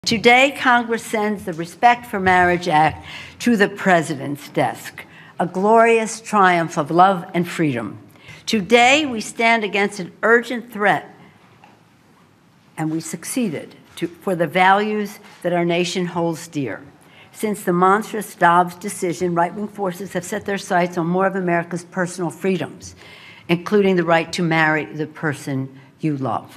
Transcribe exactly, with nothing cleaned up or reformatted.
Today, Congress sends the Respect for Marriage Act to the President's desk, a glorious triumph of love and freedom. Today, we stand against an urgent threat, and we succeeded to, for the values that our nation holds dear. Since the monstrous Dobbs decision, right-wing forces have set their sights on more of America's personal freedoms, including the right to marry the person you love.